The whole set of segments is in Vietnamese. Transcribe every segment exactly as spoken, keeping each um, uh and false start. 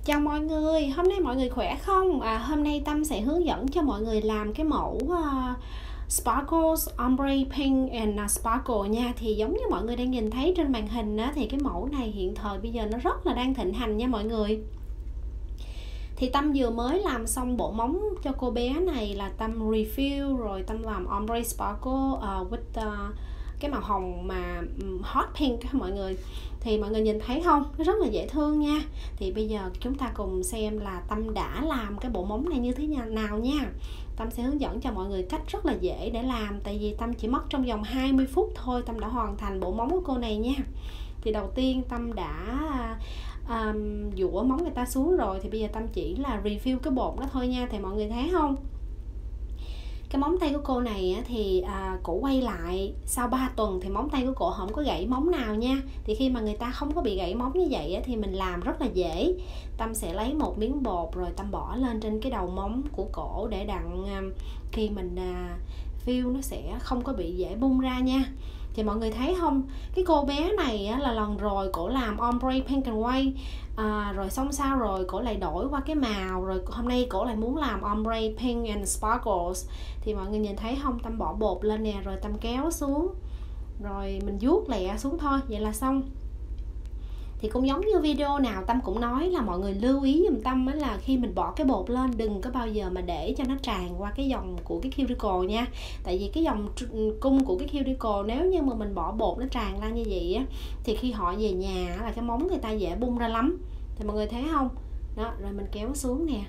Chào mọi người, hôm nay mọi người khỏe không? À, hôm nay Tâm sẽ hướng dẫn cho mọi người làm cái mẫu uh, Sparkles Ombre Pink and uh, Sparkle nha. Thì giống như mọi người đang nhìn thấy trên màn hình á, thì cái mẫu này hiện thời bây giờ nó rất là đang thịnh hành nha mọi người. Thì Tâm vừa mới làm xong bộ móng cho cô bé này là Tâm refill rồi Tâm làm Ombre Sparkle uh, with uh, cái màu hồng mà hot pink các mọi người. Thì mọi người nhìn thấy không, nó rất là dễ thương nha. Thì bây giờ chúng ta cùng xem là Tâm đã làm cái bộ móng này như thế nào nha. Tâm sẽ hướng dẫn cho mọi người cách rất là dễ để làm. Tại vì Tâm chỉ mất trong vòng hai mươi phút thôi, Tâm đã hoàn thành bộ móng của cô này nha. Thì đầu tiên Tâm đã um, dũa móng người ta xuống rồi. Thì bây giờ Tâm chỉ là refill cái bột đó thôi nha. Thì mọi người thấy không, cái móng tay của cô này thì à, cổ quay lại sau ba tuần thì móng tay của cổ không có gãy móng nào nha. Thì khi mà người ta không có bị gãy móng như vậy thì mình làm rất là dễ. Tâm sẽ lấy một miếng bột rồi Tâm bỏ lên trên cái đầu móng của cổ để đặng khi mình à, fill nó sẽ không có bị dễ bung ra nha. Thì mọi người thấy không, cái cô bé này á, là lần rồi cổ làm ombre pink and white à, rồi xong sau rồi cổ lại đổi qua cái màu, rồi hôm nay cổ lại muốn làm ombre pink and sparkles. Thì mọi người nhìn thấy không, Tâm bỏ bột lên nè, rồi Tâm kéo xuống rồi mình vuốt lẹ xuống thôi, vậy là xong. Thì cũng giống như video nào Tâm cũng nói là mọi người lưu ý giùm Tâm là khi mình bỏ cái bột lên đừng có bao giờ mà để cho nó tràn qua cái dòng của cái cuticle nha. Tại vì cái dòng cung của cái cuticle nếu như mà mình bỏ bột nó tràn ra như vậy á, thì khi họ về nhà là cái móng người ta dễ bung ra lắm. Thì mọi người thấy không, đó, rồi mình kéo xuống nè.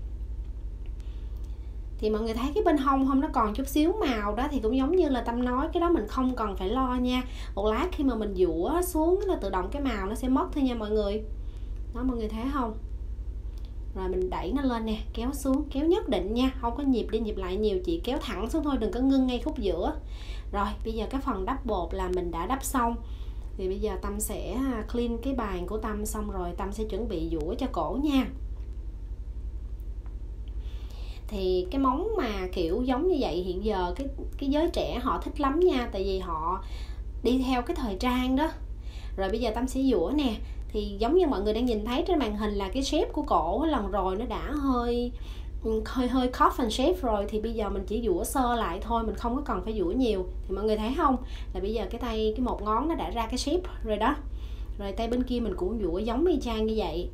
Thì mọi người thấy cái bên hông không, nó còn chút xíu màu đó, thì cũng giống như là Tâm nói, cái đó mình không cần phải lo nha. Một lát khi mà mình dũa xuống là tự động cái màu nó sẽ mất thôi nha mọi người. Đó, mọi người thấy không, rồi mình đẩy nó lên nè, kéo xuống, kéo nhất định nha, không có nhịp đi nhịp lại nhiều, chỉ kéo thẳng xuống thôi, đừng có ngưng ngay khúc giữa. Rồi bây giờ cái phần đắp bột là mình đã đắp xong. Thì bây giờ Tâm sẽ clean cái bàn của Tâm xong rồi Tâm sẽ chuẩn bị dũa cho cổ nha. Thì cái móng mà kiểu giống như vậy hiện giờ cái cái giới trẻ họ thích lắm nha, tại vì họ đi theo cái thời trang đó. Rồi bây giờ Tâm sẽ dũa nè. Thì giống như mọi người đang nhìn thấy trên màn hình là cái shape của cổ lần rồi nó đã hơi hơi hơi coffin shape rồi, thì bây giờ mình chỉ dũa sơ lại thôi, mình không có cần phải dũa nhiều. Thì mọi người thấy không, là bây giờ cái tay cái một ngón nó đã ra cái shape rồi đó. Rồi tay bên kia mình cũng dũa giống y chang như vậy.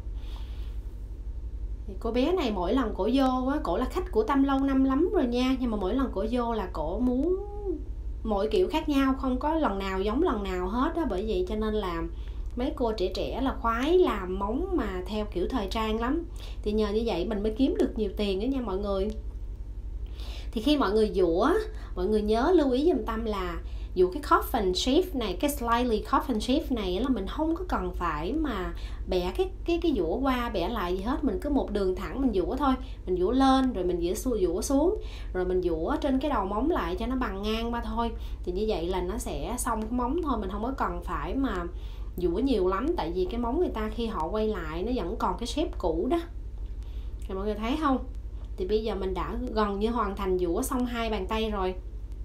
Thì cô bé này mỗi lần cổ vô á, cổ là khách của Tâm lâu năm lắm rồi nha, nhưng mà mỗi lần cổ vô là cổ muốn mỗi kiểu khác nhau, không có lần nào giống lần nào hết á. Bởi vậy cho nên là mấy cô trẻ trẻ là khoái làm móng mà theo kiểu thời trang lắm. Thì nhờ như vậy mình mới kiếm được nhiều tiền đó nha mọi người. Thì khi mọi người dũa, mọi người nhớ lưu ý giùm Tâm là dụ cái coffin shape này, cái slightly coffin shape này là mình không có cần phải mà bẻ cái cái cái dũa qua bẻ lại gì hết, mình cứ một đường thẳng mình dũa thôi, mình dũa lên rồi mình dũa dũa xuống, rồi mình dũa trên cái đầu móng lại cho nó bằng ngang ba thôi. Thì như vậy là nó sẽ xong cái móng thôi, mình không có cần phải mà dũa nhiều lắm, tại vì cái móng người ta khi họ quay lại nó vẫn còn cái shape cũ đó. Rồi mọi người thấy không, thì bây giờ mình đã gần như hoàn thành dũa xong hai bàn tay rồi.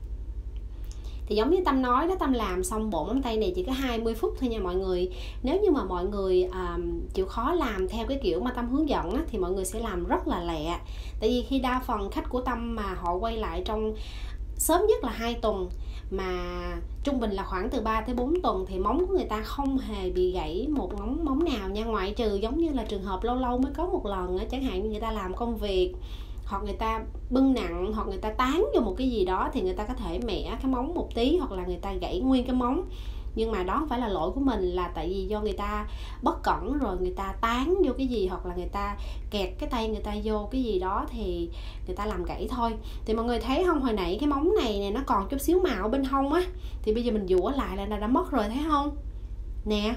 Thì giống như Tâm nói đó, Tâm làm xong bộ móng tay này chỉ có hai mươi phút thôi nha mọi người. Nếu như mà mọi người um, chịu khó làm theo cái kiểu mà Tâm hướng dẫn á, thì mọi người sẽ làm rất là lẹ. Tại vì khi đa phần khách của Tâm mà họ quay lại trong sớm nhất là hai tuần, mà trung bình là khoảng từ ba tới bốn tuần, thì móng của người ta không hề bị gãy một móng móng nào nha. Ngoại trừ giống như là trường hợp lâu lâu mới có một lần á, chẳng hạn như người ta làm công việc, hoặc người ta bưng nặng, hoặc người ta tán vô một cái gì đó, thì người ta có thể mẻ cái móng một tí, hoặc là người ta gãy nguyên cái móng. Nhưng mà đó không phải là lỗi của mình, là tại vì do người ta bất cẩn rồi người ta tán vô cái gì, hoặc là người ta kẹt cái tay người ta vô cái gì đó thì người ta làm gãy thôi. Thì mọi người thấy không, hồi nãy cái móng này nè nó còn chút xíu màu ở bên hông á, thì bây giờ mình dũa lại là đã mất rồi, thấy không nè.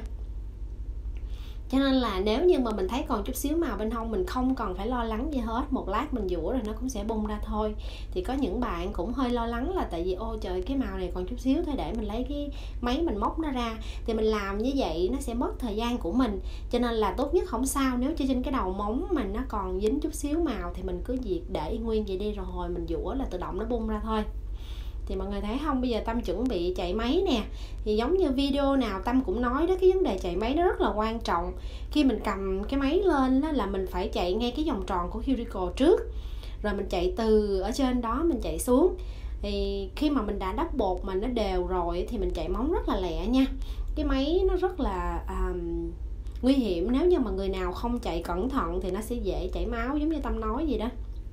Cho nên là nếu như mà mình thấy còn chút xíu màu bên hông, mình không cần phải lo lắng gì hết, một lát mình dũa rồi nó cũng sẽ bung ra thôi. Thì có những bạn cũng hơi lo lắng là tại vì ô trời cái màu này còn chút xíu thôi, để mình lấy cái máy mình móc nó ra. Thì mình làm như vậy nó sẽ mất thời gian của mình, cho nên là tốt nhất không sao, nếu cho trên cái đầu móng mà nó còn dính chút xíu màu thì mình cứ việc để nguyên vậy đi, rồi hồi mình dũa là tự động nó bung ra thôi. Thì mọi người thấy không, bây giờ Tâm chuẩn bị chạy máy nè. Thì giống như video nào Tâm cũng nói đó, cái vấn đề chạy máy nó rất là quan trọng. Khi mình cầm cái máy lên đó là mình phải chạy ngay cái vòng tròn của cuticle trước, rồi mình chạy từ ở trên đó mình chạy xuống. Thì khi mà mình đã đắp bột mà nó đều rồi thì mình chạy móng rất là lẹ nha. Cái máy nó rất là um, nguy hiểm, nếu như mà người nào không chạy cẩn thận thì nó sẽ dễ chảy máu giống như Tâm nói gì đó.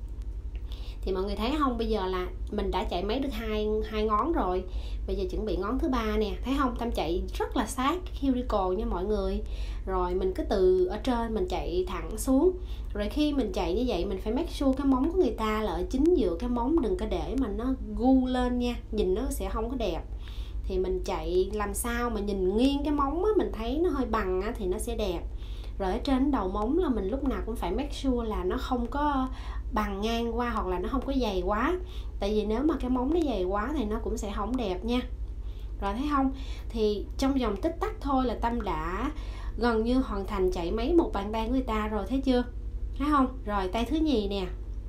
Thì mọi người thấy không, bây giờ là mình đã chạy máy được hai hai ngón rồi, bây giờ chuẩn bị ngón thứ ba nè. Thấy không, Tâm chạy rất là sát cái cuticle nha mọi người. Rồi mình cứ từ ở trên mình chạy thẳng xuống. Rồi khi mình chạy như vậy mình phải make sure cái móng của người ta là ở chính giữa cái móng, đừng có để mà nó gu lên nha, nhìn nó sẽ không có đẹp. Thì mình chạy làm sao mà nhìn nghiêng cái móng á, mình thấy nó hơi bằng á, thì nó sẽ đẹp. Rồi ở trên đầu móng là mình lúc nào cũng phải make sure là nó không có bằng ngang qua hoặc là nó không có dày quá. Tại vì nếu mà cái móng nó dày quá thì nó cũng sẽ không đẹp nha. Rồi thấy không, thì trong vòng tích tắc thôi là Tâm đã gần như hoàn thành chạy máy một bàn tay của người ta rồi, thấy chưa? Thấy không? Rồi tay thứ nhì nè,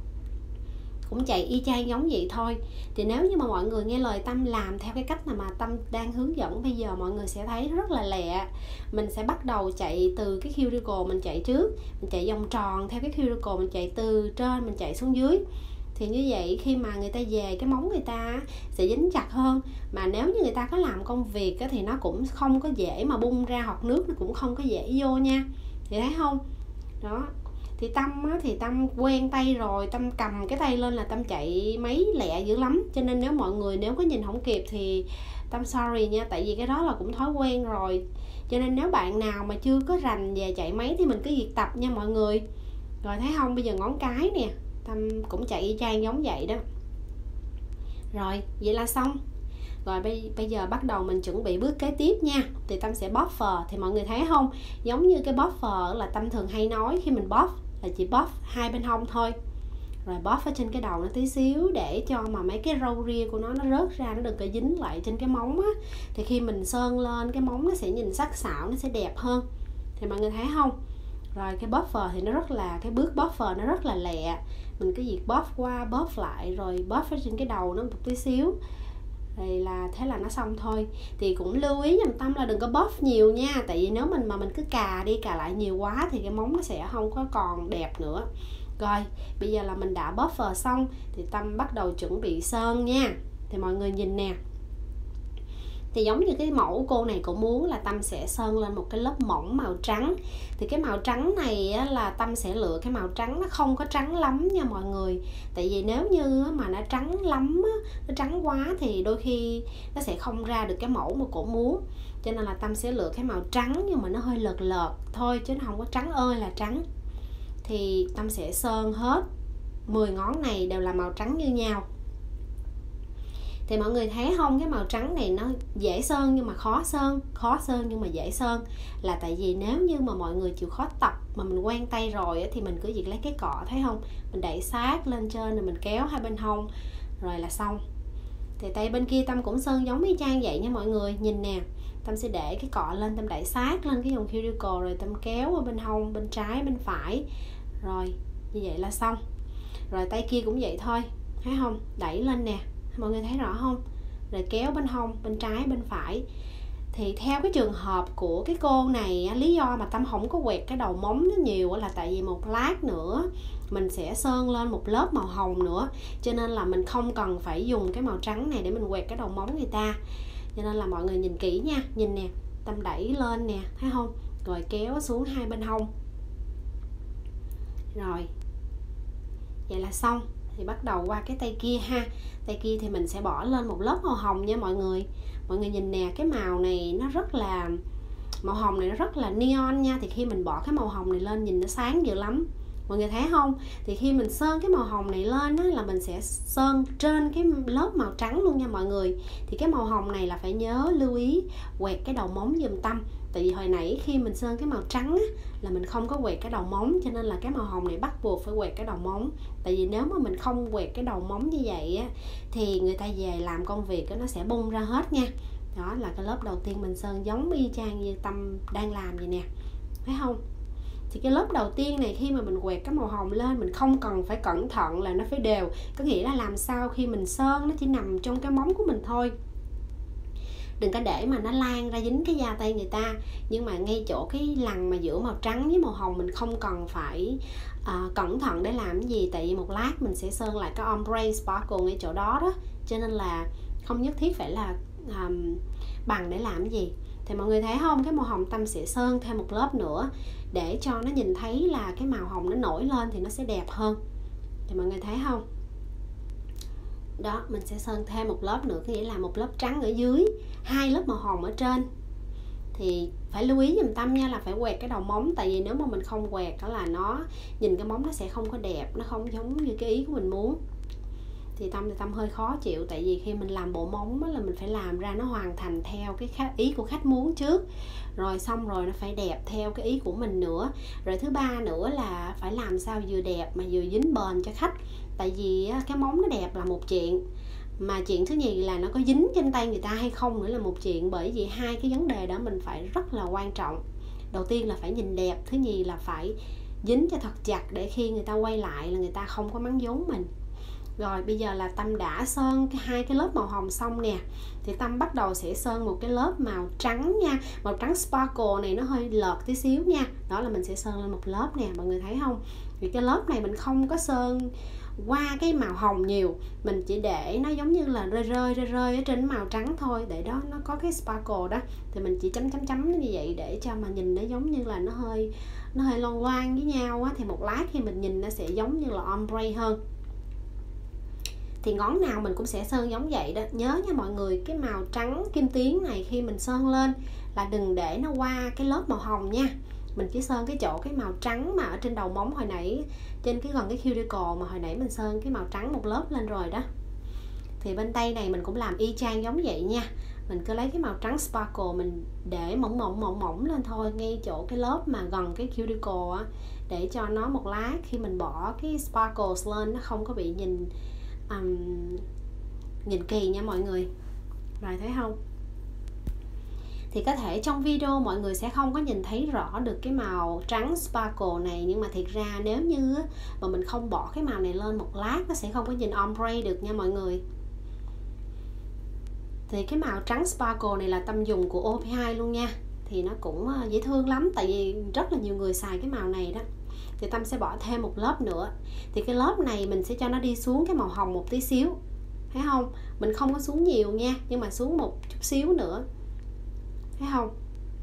cũng chạy y chang giống vậy thôi. Thì nếu như mà mọi người nghe lời Tâm làm theo cái cách nào mà Tâm đang hướng dẫn bây giờ, mọi người sẽ thấy rất là lẹ. Mình sẽ bắt đầu chạy từ cái cuticle mình chạy trước, mình chạy vòng tròn theo cái cuticle, mình chạy từ trên mình chạy xuống dưới. Thì như vậy khi mà người ta về cái móng người ta sẽ dính chặt hơn. Mà nếu như người ta có làm công việc thì nó cũng không có dễ mà bung ra, hoặc nước nó cũng không có dễ vô nha. Thì thấy không? Đó. Thì Tâm á, thì Tâm quen tay rồi, Tâm cầm cái tay lên là Tâm chạy máy lẹ dữ lắm. Cho nên nếu mọi người nếu có nhìn không kịp thì Tâm sorry nha, tại vì cái đó là cũng thói quen rồi. Cho nên nếu bạn nào mà chưa có rành về chạy máy thì mình cứ việc tập nha mọi người. Rồi thấy không, bây giờ ngón cái nè, Tâm cũng chạy y chang giống vậy đó. Rồi, vậy là xong. Rồi bây, bây giờ bắt đầu mình chuẩn bị bước kế tiếp nha. Thì Tâm sẽ buffer. Thì mọi người thấy không, giống như cái buffer là Tâm thường hay nói, khi mình buff là chỉ buff hai bên hông thôi. Rồi buff ở trên cái đầu nó tí xíu để cho mà mấy cái râu ria của nó nó rớt ra, nó đừng có dính lại trên cái móng á. Thì khi mình sơn lên cái móng nó sẽ nhìn sắc sảo, nó sẽ đẹp hơn. Thì mọi người thấy không? Rồi cái buffer thì nó rất là, cái bước buffer nó rất là lẹ. Mình cứ việc buff qua buff lại, rồi buff ở trên cái đầu nó một tí xíu. Thì là thế là nó xong thôi. Thì cũng lưu ý giùm Tâm là đừng có buff nhiều nha. Tại vì nếu mình mà mình cứ cà đi cà lại nhiều quá thì cái móng nó sẽ không có còn đẹp nữa. Rồi bây giờ là mình đã buffer xong thì Tâm bắt đầu chuẩn bị sơn nha. Thì mọi người nhìn nè, thì giống như cái mẫu cô này cũng muốn là Tâm sẽ sơn lên một cái lớp mỏng màu trắng. Thì cái màu trắng này á, là Tâm sẽ lựa cái màu trắng nó không có trắng lắm nha mọi người. Tại vì nếu như mà nó trắng lắm á, nó trắng quá thì đôi khi nó sẽ không ra được cái mẫu mà cô muốn. Cho nên là Tâm sẽ lựa cái màu trắng nhưng mà nó hơi lợt lợt thôi, chứ nó không có trắng ơi là trắng. Thì Tâm sẽ sơn hết mười ngón này đều là màu trắng như nhau. Thì mọi người thấy không, cái màu trắng này nó dễ sơn nhưng mà khó sơn. Khó sơn nhưng mà dễ sơn là tại vì nếu như mà mọi người chịu khó tập mà mình quen tay rồi thì mình cứ việc lấy cái cọ, thấy không, mình đẩy sát lên trên rồi mình kéo hai bên hông rồi là xong. Thì tay bên kia Tâm cũng sơn giống y chang vậy nha mọi người. Nhìn nè, Tâm sẽ để cái cọ lên, Tâm đẩy sát lên cái vòng cuticle rồi Tâm kéo ở bên hông, bên trái bên phải. Rồi như vậy là xong. Rồi tay kia cũng vậy thôi, thấy không, đẩy lên nè, mọi người thấy rõ không, rồi kéo bên hông, bên trái bên phải. Thì theo cái trường hợp của cái cô này, lý do mà Tâm không có quẹt cái đầu móng nó nhiều là tại vì một lát nữa mình sẽ sơn lên một lớp màu hồng nữa, cho nên là mình không cần phải dùng cái màu trắng này để mình quẹt cái đầu móng người ta. Cho nên là mọi người nhìn kỹ nha, nhìn nè, Tâm đẩy lên nè, thấy không, rồi kéo xuống hai bên hông. Rồi vậy là xong. Thì bắt đầu qua cái tay kia ha. Tay kia thì mình sẽ bỏ lên một lớp màu hồng nha mọi người. Mọi người nhìn nè, cái màu này nó rất là, màu hồng này nó rất là neon nha. Thì khi mình bỏ cái màu hồng này lên nhìn nó sáng dữ lắm, mọi người thấy không. Thì khi mình sơn cái màu hồng này lên á, là mình sẽ sơn trên cái lớp màu trắng luôn nha mọi người. Thì cái màu hồng này là phải nhớ lưu ý quẹt cái đầu móng giùm Tâm. Tại vì hồi nãy khi mình sơn cái màu trắng á, là mình không có quẹt cái đầu móng, cho nên là cái màu hồng này bắt buộc phải quẹt cái đầu móng. Tại vì nếu mà mình không quẹt cái đầu móng như vậy á, thì người ta về làm công việc á, nó sẽ bung ra hết nha. Đó là cái lớp đầu tiên mình sơn giống y chang như Tâm đang làm vậy nè, thấy không. Thì cái lớp đầu tiên này khi mà mình quẹt cái màu hồng lên, mình không cần phải cẩn thận là nó phải đều, có nghĩa là làm sao khi mình sơn nó chỉ nằm trong cái móng của mình thôi, đừng có để mà nó lan ra dính cái da tay người ta. Nhưng mà ngay chỗ cái lằn mà giữa màu trắng với màu hồng mình không cần phải uh, cẩn thận để làm cái gì, tại vì một lát mình sẽ sơn lại cái ombre sparkle ngay chỗ đó đó, cho nên là không nhất thiết phải là um, bằng để làm cái gì. Thì mọi người thấy không, cái màu hồng Tâm sẽ sơn thêm một lớp nữa để cho nó nhìn thấy là cái màu hồng nó nổi lên thì nó sẽ đẹp hơn. Thì mọi người thấy không, đó, mình sẽ sơn thêm một lớp nữa, có nghĩa là một lớp trắng ở dưới, hai lớp màu hồng ở trên. Thì phải lưu ý giùm Tâm nha, là phải quẹt cái đầu móng, tại vì nếu mà mình không quẹt đó là nó nhìn cái móng nó sẽ không có đẹp, nó không giống như cái ý của mình muốn. Thì Tâm thì Tâm hơi khó chịu, tại vì khi mình làm bộ móng là mình phải làm ra nó hoàn thành theo cái ý của khách muốn trước, rồi xong rồi nó phải đẹp theo cái ý của mình nữa. Rồi thứ ba nữa là phải làm sao vừa đẹp mà vừa dính bền cho khách, tại vì cái móng nó đẹp là một chuyện, mà chuyện thứ nhì là nó có dính trên tay người ta hay không nữa là một chuyện. Bởi vì hai cái vấn đề đó mình phải rất là quan trọng. Đầu tiên là phải nhìn đẹp, thứ nhì là phải dính cho thật chặt để khi người ta quay lại là người ta không có mắng vốn mình. Rồi bây giờ là Tâm đã sơn hai cái lớp màu hồng xong nè, thì Tâm bắt đầu sẽ sơn một cái lớp màu trắng nha. Màu trắng sparkle này nó hơi lợt tí xíu nha, đó là mình sẽ sơn lên một lớp nè, mọi người thấy không. Vì cái lớp này mình không có sơn qua cái màu hồng nhiều, mình chỉ để nó giống như là rơi rơi rơi rơi ở trên màu trắng thôi, để đó nó có cái sparkle đó. Thì mình chỉ chấm chấm chấm như vậy để cho mà nhìn nó giống như là nó hơi nó hơi loan loan với nhau á, thì một lát khi mình nhìn nó sẽ giống như là ombre hơn. Thì ngón nào mình cũng sẽ sơn giống vậy đó. Nhớ nha mọi người, cái màu trắng kim tuyến này khi mình sơn lên là đừng để nó qua cái lớp màu hồng nha. Mình chỉ sơn cái chỗ cái màu trắng mà ở trên đầu móng hồi nãy, trên cái gần cái cuticle mà hồi nãy mình sơn cái màu trắng một lớp lên rồi đó. Thì bên tay này mình cũng làm y chang giống vậy nha. Mình cứ lấy cái màu trắng sparkle mình để mỏng mỏng mỏng mỏng lên thôi, ngay chỗ cái lớp mà gần cái cuticle á, để cho nó một lát khi mình bỏ cái sparkles lên nó không có bị nhìn um, nhìn kỳ nha mọi người. Rồi thấy không? Thì có thể trong video mọi người sẽ không có nhìn thấy rõ được cái màu trắng sparkle này, nhưng mà thiệt ra nếu như mà mình không bỏ cái màu này lên một lát nó sẽ không có nhìn ombre được nha mọi người. Thì cái màu trắng sparkle này là Tâm dùng của ô pê hai luôn nha, thì nó cũng dễ thương lắm, tại vì rất là nhiều người xài cái màu này đó. Thì Tâm sẽ bỏ thêm một lớp nữa. Thì cái lớp này mình sẽ cho nó đi xuống cái màu hồng một tí xíu, thấy không? Mình không có xuống nhiều nha, nhưng mà xuống một chút xíu nữa, thấy không?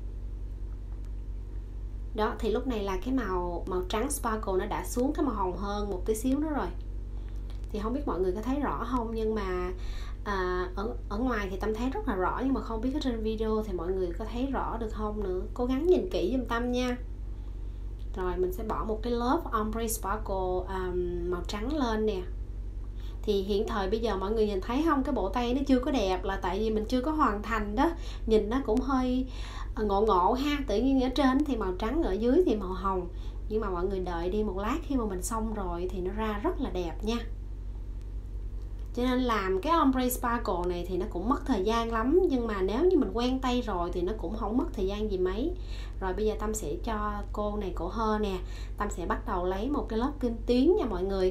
Đó, thì lúc này là cái màu màu trắng sparkle nó đã xuống cái màu hồng hơn một tí xíu nữa rồi. Thì không biết mọi người có thấy rõ không, nhưng mà à, ở, ở ngoài thì Tâm thấy rất là rõ, nhưng mà không biết ở trên video thì mọi người có thấy rõ được không nữa. Cố gắng nhìn kỹ giùm Tâm nha. Rồi mình sẽ bỏ một cái lớp ombre sparkle um, màu trắng lên nè. Thì hiện thời bây giờ mọi người nhìn thấy không, cái bộ tay nó chưa có đẹp là tại vì mình chưa có hoàn thành đó. Nhìn nó cũng hơi ngộ ngộ ha, tự nhiên ở trên thì màu trắng, ở dưới thì màu hồng. Nhưng mà mọi người đợi đi một lát khi mà mình xong rồi thì nó ra rất là đẹp nha. Cho nên làm cái ombre sparkle này thì nó cũng mất thời gian lắm, nhưng mà nếu như mình quen tay rồi thì nó cũng không mất thời gian gì mấy. Rồi bây giờ Tâm sẽ cho cô này cổ hơ nè. Tâm sẽ bắt đầu lấy một cái lớp kim tuyến nha mọi người.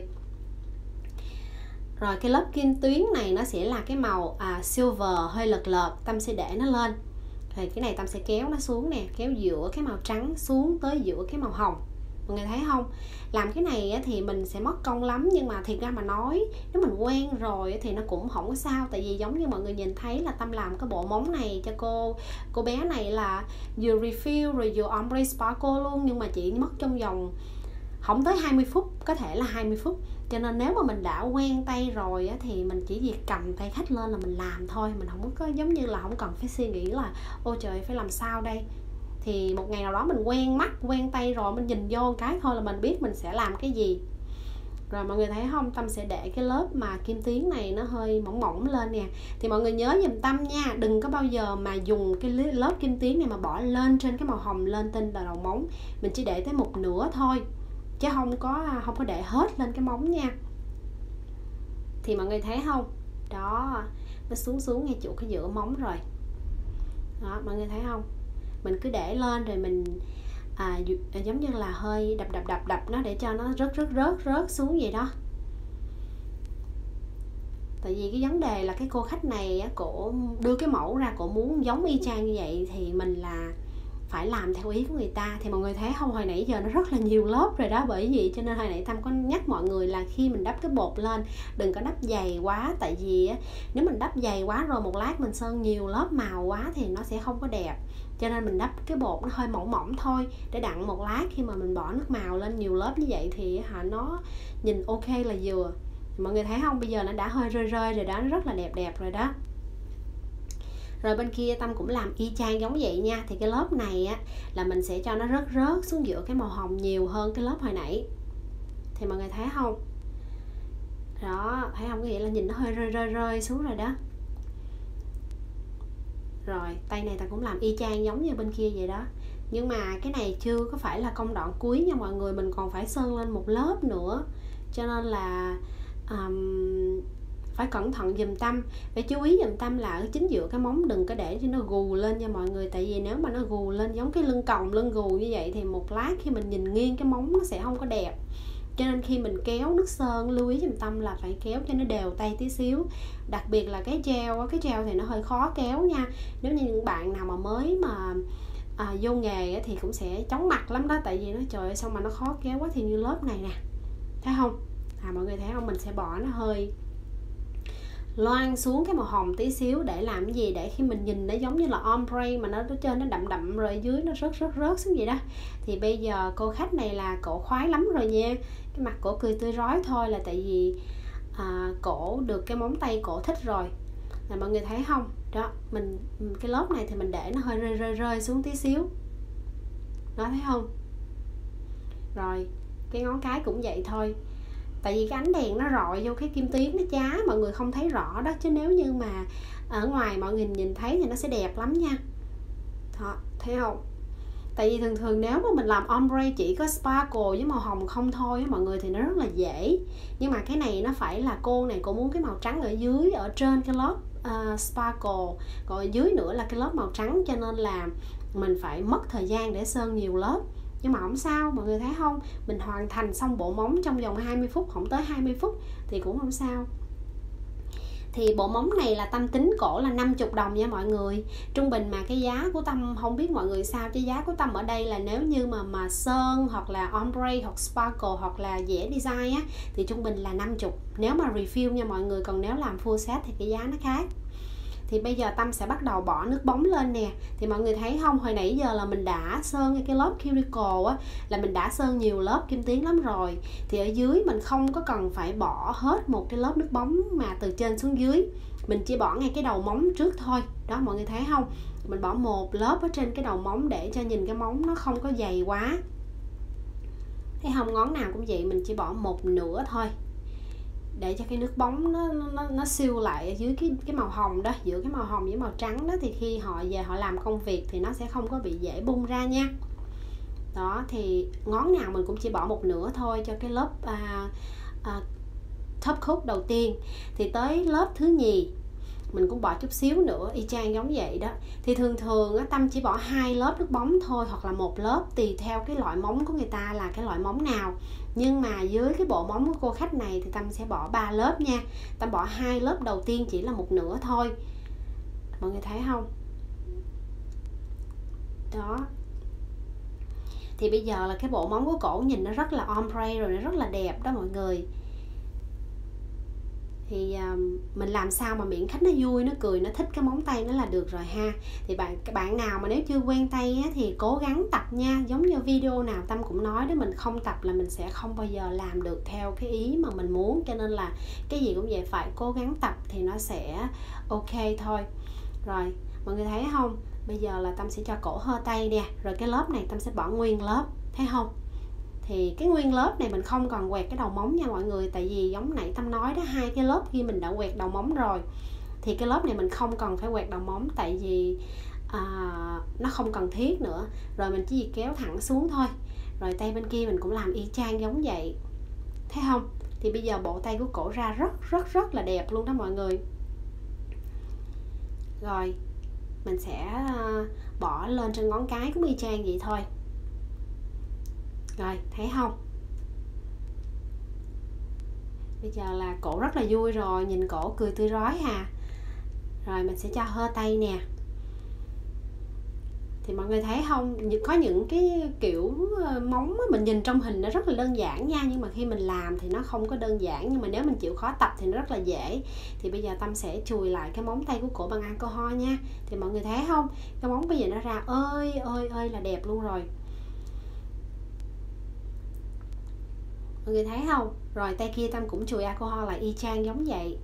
Rồi cái lớp kim tuyến này nó sẽ là cái màu à, silver hơi lợt lợt. Tâm sẽ để nó lên. Thì cái này Tâm sẽ kéo nó xuống nè, kéo giữa cái màu trắng xuống tới giữa cái màu hồng. Mọi người thấy không? Làm cái này thì mình sẽ mất công lắm, nhưng mà thiệt ra mà nói nếu mình quen rồi thì nó cũng không có sao. Tại vì giống như mọi người nhìn thấy là Tâm làm cái bộ móng này cho cô cô bé này là vừa refill rồi vừa ombre sparkle luôn, nhưng mà chỉ mất trong vòng không tới hai mươi phút, có thể là hai mươi phút. Cho nên nếu mà mình đã quen tay rồi thì mình chỉ việc cầm tay khách lên là mình làm thôi. Mình không có giống như là không cần phải suy nghĩ là ôi trời phải làm sao đây. Thì một ngày nào đó mình quen mắt, quen tay rồi, mình nhìn vô cái thôi là mình biết mình sẽ làm cái gì. Rồi mọi người thấy không, Tâm sẽ để cái lớp mà kim tuyến này nó hơi mỏng mỏng lên nè. Thì mọi người nhớ giùm Tâm nha, đừng có bao giờ mà dùng cái lớp kim tuyến này mà bỏ lên trên cái màu hồng lên trên đầu móng. Mình chỉ để tới một nửa thôi, chứ không có không có để hết lên cái móng nha. Thì mọi người thấy không, đó, nó xuống xuống ngay chỗ cái giữa móng rồi. Đó, mọi người thấy không, mình cứ để lên rồi mình à, giống như là hơi đập đập đập đập nó để cho nó rớt rớt rớt rớt xuống vậy đó. Tại vì cái vấn đề là cái cô khách này cổ đưa cái mẫu ra, cổ muốn giống y chang như vậy thì mình là phải làm theo ý của người ta. Thì mọi người thấy không, hồi nãy giờ nó rất là nhiều lớp rồi đó. Bởi vì cho nên hồi nãy Tâm có nhắc mọi người là khi mình đắp cái bột lên đừng có đắp dày quá. Tại vì nếu mình đắp dày quá rồi một lát mình sơn nhiều lớp màu quá thì nó sẽ không có đẹp. Cho nên mình đắp cái bột nó hơi mỏng mỏng thôi, để đặng một lát khi mà mình bỏ nước màu lên nhiều lớp như vậy thì hả nó nhìn ok là vừa. Mọi người thấy không, bây giờ nó đã hơi rơi rơi rồi đó, nó rất là đẹp đẹp rồi đó. Rồi bên kia Tâm cũng làm y chang giống vậy nha. Thì cái lớp này á là mình sẽ cho nó rớt rớt xuống giữa cái màu hồng nhiều hơn cái lớp hồi nãy. Thì mọi người thấy không? Đó, thấy không? Có nghĩa là nhìn nó hơi rơi rơi rơi xuống rồi đó. Rồi, tay này ta cũng làm y chang giống như bên kia vậy đó. Nhưng mà cái này chưa có phải là công đoạn cuối nha mọi người. Mình còn phải sơn lên một lớp nữa. Cho nên là um, phải cẩn thận giùm Tâm. Phải chú ý giùm Tâm là ở chính giữa cái móng đừng có để cho nó gù lên nha mọi người. Tại vì nếu mà nó gù lên giống cái lưng còng, lưng gù như vậy thì một lát khi mình nhìn nghiêng cái móng nó sẽ không có đẹp. Cho nên khi mình kéo nước sơn lưu ý giùm Tâm là phải kéo cho nó đều tay tí xíu. Đặc biệt là cái gel, cái gel thì nó hơi khó kéo nha. Nếu như những bạn nào mà mới mà à, vô nghề thì cũng sẽ chóng mặt lắm đó. Tại vì nó trời ơi sao mà nó khó kéo quá. Thì như lớp này nè, thấy không? À, mọi người thấy không, mình sẽ bỏ nó hơi loang xuống cái màu hồng tí xíu để làm cái gì, để khi mình nhìn nó giống như là ombre mà nó ở trên nó đậm đậm rồi dưới nó rớt rớt rớt xuống vậy đó. Thì bây giờ cô khách này là cổ khoái lắm rồi nha. Cái mặt cổ cười tươi rói thôi là tại vì à, cổ được cái móng tay cổ thích rồi. Là mọi người thấy không? Đó, mình cái lớp này thì mình để nó hơi rơi rơi rơi xuống tí xíu. Đó, thấy không? Rồi, cái ngón cái cũng vậy thôi. Tại vì cái ánh đèn nó rọi vô cái kim tuyến nó chá, mọi người không thấy rõ đó. Chứ nếu như mà ở ngoài mọi người nhìn thấy thì nó sẽ đẹp lắm nha. Đó, thấy không? Tại vì thường thường nếu mà mình làm ombre chỉ có sparkle với màu hồng không thôi mọi người thì nó rất là dễ. Nhưng mà cái này nó phải là cô này cô muốn cái màu trắng ở dưới, ở trên cái lớp uh, sparkle, còn ở dưới nữa là cái lớp màu trắng. Cho nên là mình phải mất thời gian để sơn nhiều lớp. Nhưng mà không sao, mọi người thấy không? Mình hoàn thành xong bộ móng trong vòng hai mươi phút, không tới hai mươi phút thì cũng không sao. Thì bộ móng này là Tâm tính cổ là năm mươi đồng nha mọi người. Trung bình mà cái giá của Tâm, không biết mọi người sao, cái giá của Tâm ở đây là nếu như mà mà sơn hoặc là ombre hoặc sparkle hoặc là vẽ design á thì trung bình là năm mươi. Nếu mà refill nha mọi người, còn nếu làm full set thì cái giá nó khác. Thì bây giờ Tâm sẽ bắt đầu bỏ nước bóng lên nè. Thì mọi người thấy không, hồi nãy giờ là mình đã sơn cái lớp cuticle á, là mình đã sơn nhiều lớp kim tuyến lắm rồi. Thì ở dưới mình không có cần phải bỏ hết một cái lớp nước bóng mà từ trên xuống dưới. Mình chỉ bỏ ngay cái đầu móng trước thôi. Đó, mọi người thấy không? Mình bỏ một lớp ở trên cái đầu móng để cho nhìn cái móng nó không có dày quá. Thấy không, ngón nào cũng vậy, mình chỉ bỏ một nửa thôi. Để cho cái nước bóng nó nó nó siêu lại ở dưới cái cái màu hồng đó, giữa cái màu hồng với màu trắng đó, thì khi họ về họ làm công việc thì nó sẽ không có bị dễ bung ra nha. Đó, thì ngón nào mình cũng chỉ bỏ một nửa thôi cho cái lớp à, à, top coat đầu tiên. Thì tới lớp thứ nhì mình cũng bỏ chút xíu nữa y chang giống vậy đó. Thì thường thường á, Tâm chỉ bỏ hai lớp nước bóng thôi, hoặc là một lớp tùy theo cái loại móng của người ta là cái loại móng nào. Nhưng mà dưới cái bộ móng của cô khách này thì Tâm sẽ bỏ ba lớp nha. Tâm bỏ hai lớp đầu tiên chỉ là một nửa thôi. Mọi người thấy không? Đó. Thì bây giờ là cái bộ móng của cổ nhìn nó rất là ombre rồi, nó rất là đẹp đó mọi người. Thì uh, mình làm sao mà miễn khách nó vui, nó cười, nó thích cái móng tay nó là được rồi ha. Thì bạn các bạn nào mà nếu chưa quen tay á, thì cố gắng tập nha. Giống như video nào Tâm cũng nói đó, mình không tập là mình sẽ không bao giờ làm được theo cái ý mà mình muốn. Cho nên là cái gì cũng vậy, phải cố gắng tập thì nó sẽ ok thôi. Rồi, mọi người thấy không? Bây giờ là Tâm sẽ cho cổ hơ tay nè. Rồi cái lớp này Tâm sẽ bỏ nguyên lớp, thấy không? Thì cái nguyên lớp này mình không còn quẹt cái đầu móng nha mọi người. Tại vì giống nãy Tâm nói đó, hai cái lớp kia mình đã quẹt đầu móng rồi. Thì cái lớp này mình không cần phải quẹt đầu móng. Tại vì à, nó không cần thiết nữa. Rồi mình chỉ kéo thẳng xuống thôi. Rồi tay bên kia mình cũng làm y chang giống vậy. Thấy không? Thì bây giờ bộ tay của cổ ra rất rất rất là đẹp luôn đó mọi người. Rồi mình sẽ bỏ lên trên ngón cái cũng y chang vậy thôi. Rồi, thấy không? Bây giờ là cổ rất là vui rồi, nhìn cổ cười tươi rói hà. Rồi mình sẽ cho hơ tay nè. Thì mọi người thấy không, có những cái kiểu móng mình nhìn trong hình nó rất là đơn giản nha, nhưng mà khi mình làm thì nó không có đơn giản, nhưng mà nếu mình chịu khó tập thì nó rất là dễ. Thì bây giờ Tâm sẽ chùi lại cái móng tay của cổ bằng alcohol nha. Thì mọi người thấy không, cái móng bây giờ nó ra ơi ơi ơi là đẹp luôn rồi. Mọi người thấy không? Rồi tay kia Tâm cũng chùi alcohol lại y chang giống vậy.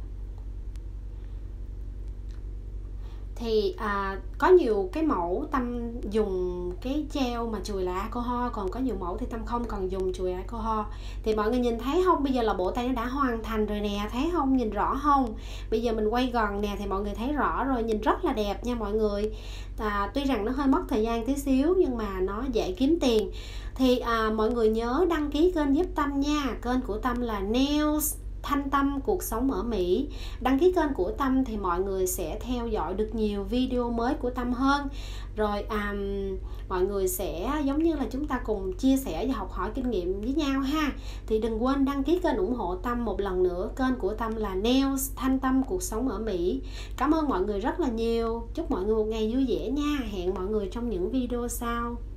Thì à, có nhiều cái mẫu Tâm dùng cái gel mà chùi lại alcohol, còn có nhiều mẫu thì Tâm không còn dùng chùi alcohol. Thì mọi người nhìn thấy không, bây giờ là bộ tay nó đã hoàn thành rồi nè, thấy không, nhìn rõ không? Bây giờ mình quay gần nè thì mọi người thấy rõ rồi, nhìn rất là đẹp nha mọi người. À, tuy rằng nó hơi mất thời gian tí xíu nhưng mà nó dễ kiếm tiền. Thì à, mọi người nhớ đăng ký kênh giúp Tâm nha. Kênh của Tâm là Nails Thanh Tâm cuộc sống ở Mỹ. Đăng ký kênh của Tâm thì mọi người sẽ theo dõi được nhiều video mới của Tâm hơn. Rồi um, mọi người sẽ giống như là chúng ta cùng chia sẻ và học hỏi kinh nghiệm với nhau ha. Thì đừng quên đăng ký kênh ủng hộ Tâm một lần nữa. Kênh của Tâm là Nails Thanh Tâm cuộc sống ở Mỹ. Cảm ơn mọi người rất là nhiều. Chúc mọi người một ngày vui vẻ nha. Hẹn mọi người trong những video sau.